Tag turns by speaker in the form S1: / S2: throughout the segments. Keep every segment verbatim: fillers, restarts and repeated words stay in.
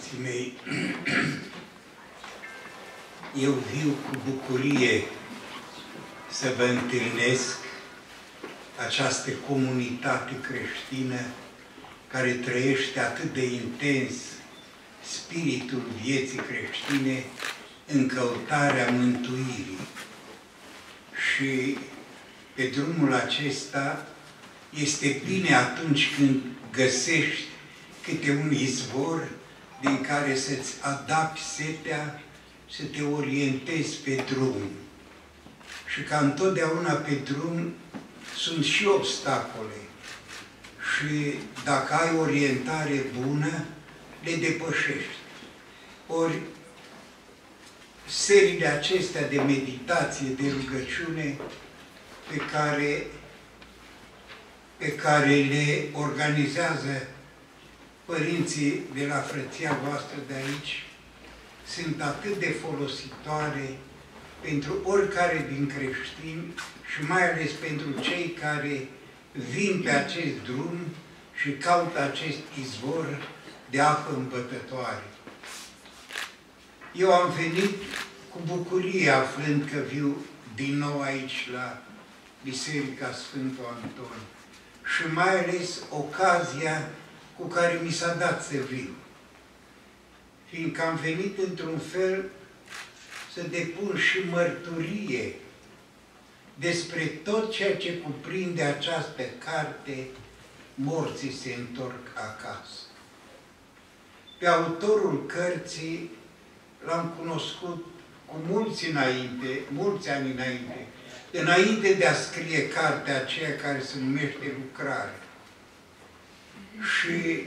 S1: Frații mei, eu viu cu bucurie să vă întâlnesc această comunitate creștină care trăiește atât de intens spiritul vieții creștine în căutarea mântuirii. Și pe drumul acesta este bine atunci când găsești câte un izvor din care să-ți adapți setea, să te orientezi pe drum. Și ca întotdeauna pe drum sunt și obstacole. Și dacă ai orientare bună, le depășești. Ori seriile acestea de meditație, de rugăciune, pe care, pe care le organizează părinții de la frăția voastră de aici, sunt atât de folositoare pentru oricare din creștini și mai ales pentru cei care vin pe acest drum și caută acest izvor de apă îmbătătoare. Eu am venit cu bucurie aflând că viu din nou aici la Biserica Sfântul Anton și mai ales ocazia cu care mi s-a dat să vin. Fiindcă am venit într-un fel să depun și mărturie despre tot ceea ce cuprinde această carte, Morții se întorc acasă. Pe autorul cărții l-am cunoscut cu mulți înainte, mulți ani înainte, înainte de a scrie cartea aceea care se numește Lucrare. Și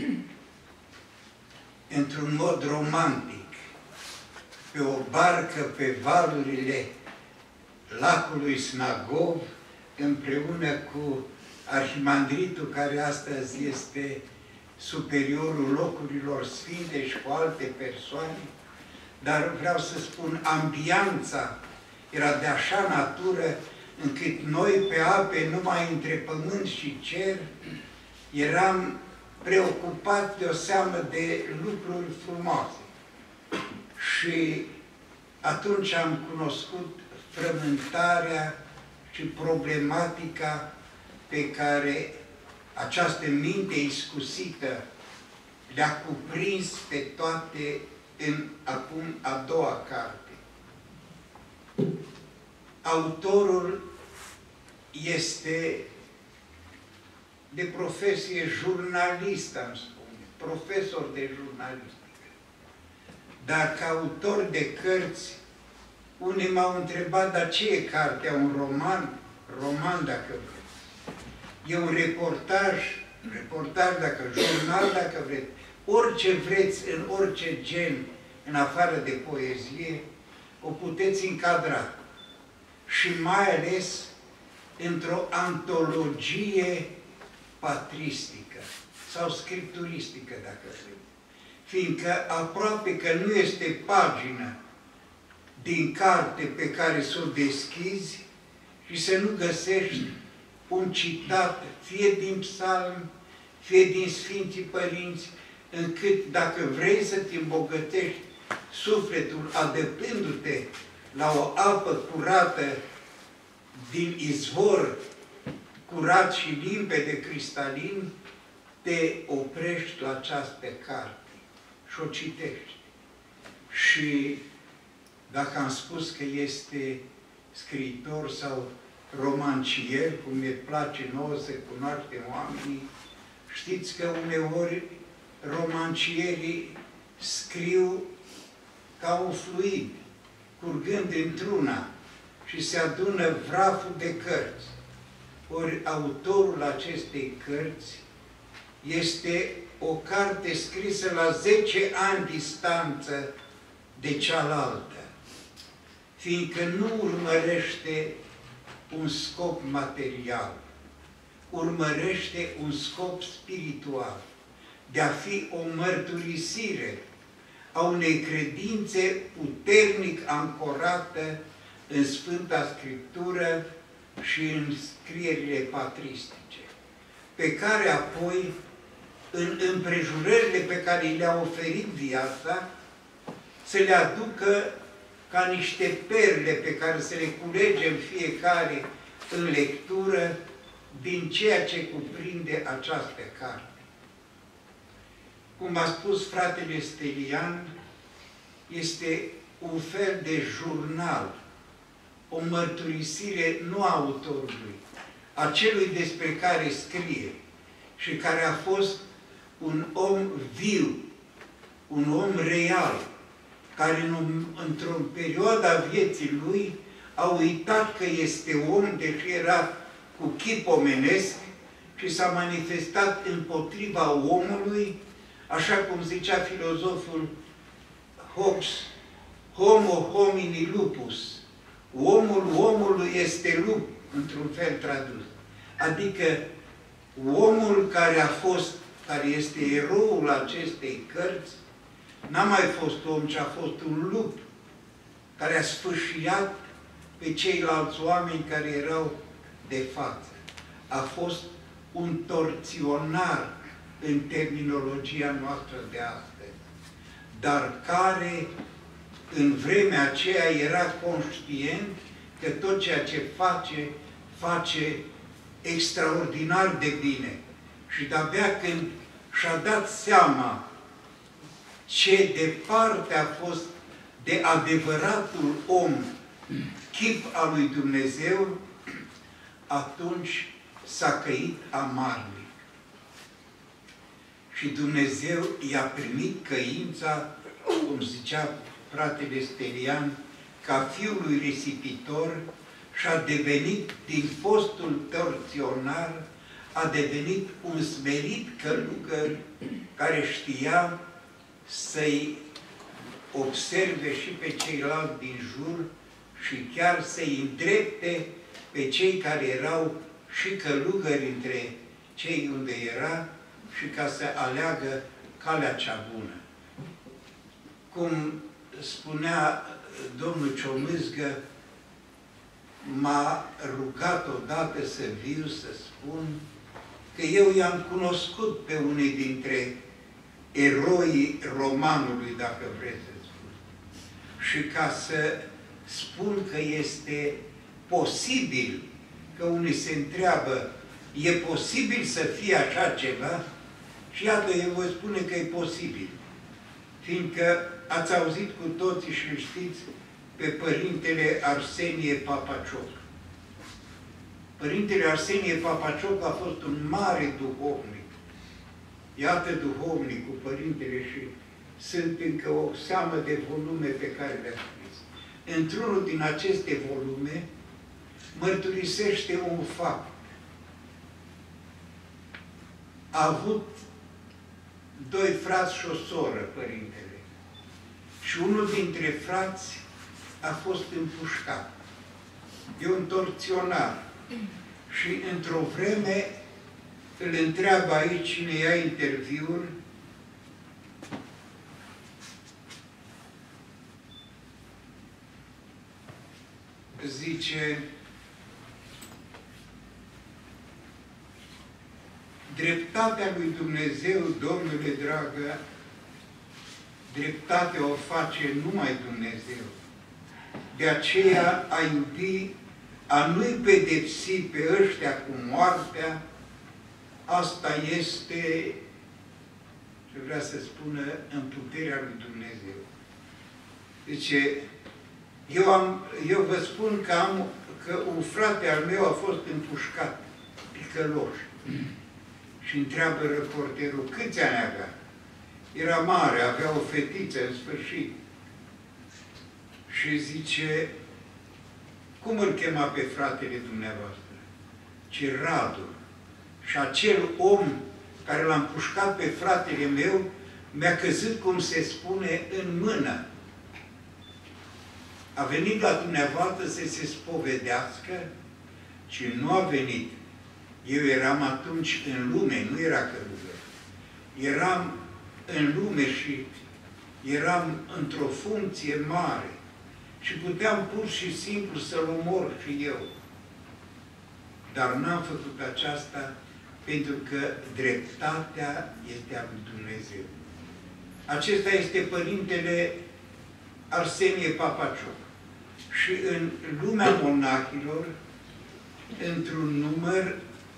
S1: într-un mod romantic, pe o barcă pe valurile lacului Snagov, împreună cu arhimandritul care astăzi este superiorul locurilor sfinte și cu alte persoane, dar vreau să spun, ambianța era de așa natură încât noi pe ape, numai între pământ și cer, eram preocupați de o seamă de lucruri frumoase. Și atunci am cunoscut frământarea și problematica pe care această minte iscusită le-a cuprins pe toate în acum a doua carte. Autorul este de profesie jurnalist, am spune, profesor de jurnalistică. Dar ca autor de cărți, unii m-au întrebat, dar ce e cartea? Un roman? Roman, dacă vreți. E un reportaj, reportaj dacă jurnal, dacă vreți. Orice vreți, în orice gen, în afară de poezie, o puteți încadra. Și mai ales într-o antologie patristică sau scripturistică, dacă vreți. Fiindcă aproape că nu este pagină din carte pe care să o deschizi și să nu găsești un citat, fie din psalm, fie din Sfinții Părinți, încât dacă vrei să-ți îmbogătești sufletul adăpându-te la o apă curată din izvor curat și limpede, cristalin, te oprești la această carte și o citești. Și dacă am spus că este scriitor sau romancier, cum ne place nouă să cunoaștem oamenii, știți că uneori romancierii scriu ca un fluid, curgând într-una și se adună vraful de cărți. Ori autorul acestei cărți este o carte scrisă la zece ani distanță de cealaltă, fiindcă nu urmărește un scop material, urmărește un scop spiritual, de a fi o mărturisire a unei credințe puternic ancorată în Sfânta Scriptură și în scrierile patristice, pe care apoi în împrejurările pe care le-a oferit viața, să le aducă ca niște perle pe care să le culegem fiecare în lectură din ceea ce cuprinde această carte. Cum a spus fratele Stelian, este un fel de jurnal, o mărturisire nu a autorului, a celui despre care scrie și care a fost un om viu, un om real, care în, într-o perioadă a vieții lui a uitat că este om, deși era cu chip omenesc și s-a manifestat împotriva omului, așa cum zicea filozoful Hobbes, homo homini lupus, omul omului este lup, într-un fel tradus. Adică omul care a fost, care este eroul acestei cărți, n-a mai fost om, ci a fost un lup care a sfâșiat pe ceilalți oameni care erau de față. A fost un torționar în terminologia noastră de astăzi, dar care în vremea aceea era conștient că tot ceea ce face, face extraordinar de bine. Și de-abia când și-a dat seama ce departe a fost de adevăratul om, chip al lui Dumnezeu, atunci s-a căit amarnic. Și Dumnezeu i-a primit căința, cum zicea fratele Stelian, ca fiul lui risipitor și a devenit, din fostul torționar, a devenit un smerit călugăr care știa să-i observe și pe ceilalți din jur și chiar să-i îndrepte pe cei care erau și călugări între cei unde era și ca să aleagă calea cea bună. Cum spunea domnul Ciomâzgă, m-a rugat odată să viu să spun că eu i-am cunoscut pe unii dintre eroii romanului, dacă vreți să spun. Și ca să spun că este posibil, că unii se întreabă, e posibil să fie așa ceva? Și iată, eu vă spune că e posibil. Fiindcă ați auzit cu toții și știți pe Părintele Arsenie Papacioc. Părintele Arsenie Papacioc a fost un mare duhovnic. Iată duhovnicul, Părintele, și sunt încă o seamă de volume pe care le-a scris. Într-unul din aceste volume mărturisește un fapt. A avut doi frați și o soră, Părintele. Și unul dintre frați a fost împușcat. E un torționar. Și într-o vreme îl întreabă aici cine ia interviul, zice: dreptatea lui Dumnezeu, Domnule dragă, dreptatea o face numai Dumnezeu. De aceea a iubi, a nu-i pedepsi pe ăștia cu moartea, asta este, ce vrea să spună, în puterea lui Dumnezeu. Deci, eu, am, eu vă spun că, am, că un frate al meu a fost împușcat, ticăloș. Și întreabă reporterul, câți ani avea? Era mare, avea o fetiță în sfârșit. Și zice, cum îl chema pe fratele dumneavoastră? Ce Radu. Și acel om care l-a împușcat pe fratele meu mi-a căzut, cum se spune, în mână. A venit la dumneavoastră să se spovedească, ci nu a venit. Eu eram atunci în lume, nu era călugăr. Eram în lume și eram într-o funcție mare. Și puteam pur și simplu să-l omor și eu. Dar n-am făcut aceasta pentru că dreptatea este a lui Dumnezeu. Acesta este Părintele Arsenie Papacioc. Și în lumea monahilor, într-un număr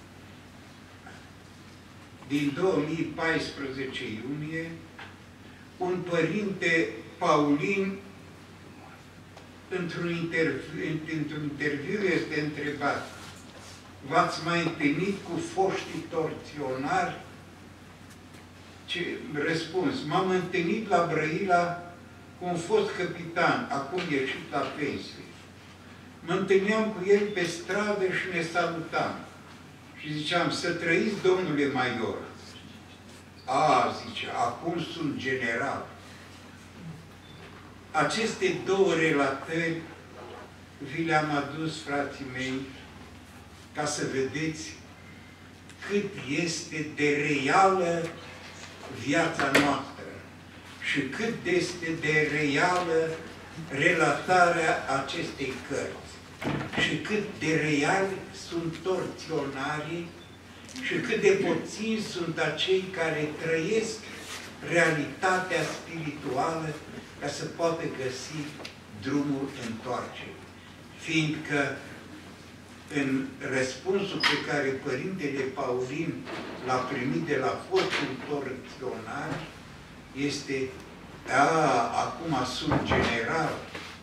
S1: din două mii paisprezece iunie, un părinte Paulin, într-un interviu, într-un interviu este întrebat: v-ați mai întâlnit cu foștii torționari? Ce răspuns: m-am întâlnit la Brăila cu un fost capitan, acum ieșit la pensie. Mă întâlneam cu el pe stradă și ne salutam. Și ziceam: să trăiți, domnule major. A, zice, acum sunt general. Aceste două relatări vi le-am adus, frații mei, ca să vedeți cât este de reală viața noastră și cât este de reală relatarea acestei cărți și cât de reali sunt torționarii și cât de puțini sunt acei care trăiesc realitatea spirituală ca să poată găsi drumul întoarcerii. Fiindcă în răspunsul pe care Părintele Paulin l-a primit de la fostul torționar este: a, acum sunt general.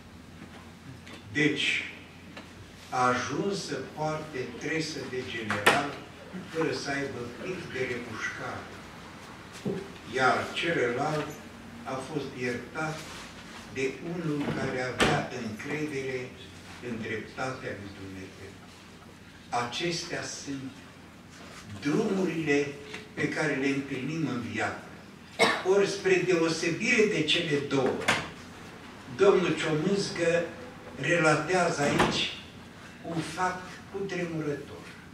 S1: Deci a ajuns să poarte tresă de general fără să aibă pic de remușcare. Iar celălalt a fost iertat de unul care avea încredere în dreptatea lui Dumnezeu. Acestea sunt drumurile pe care le întâlnim în viață. Ori, spre deosebire de cele două, domnul Ciomâzgă relatează aici un fapt cutremurător.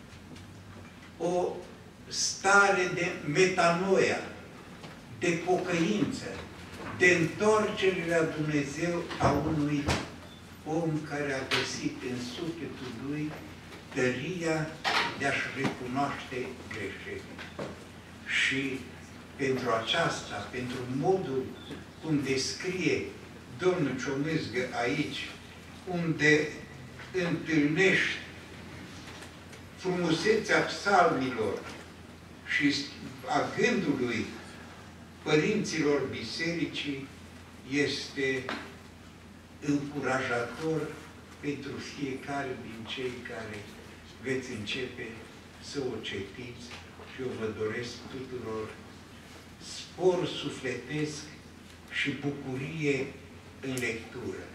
S1: O stare de metanoia, de pocăință, de întoarcere la Dumnezeu a unui om care a găsit în sufletul lui tăria de a-și recunoaște greșelile. Și pentru aceasta, pentru modul cum descrie domnul Ciomâzgă aici, unde întâlnești frumusețea psalmilor și a gândului părinților bisericii, este încurajator pentru fiecare din cei care veți începe să o citiți și eu vă doresc tuturor spor sufletesc și bucurie în lectură.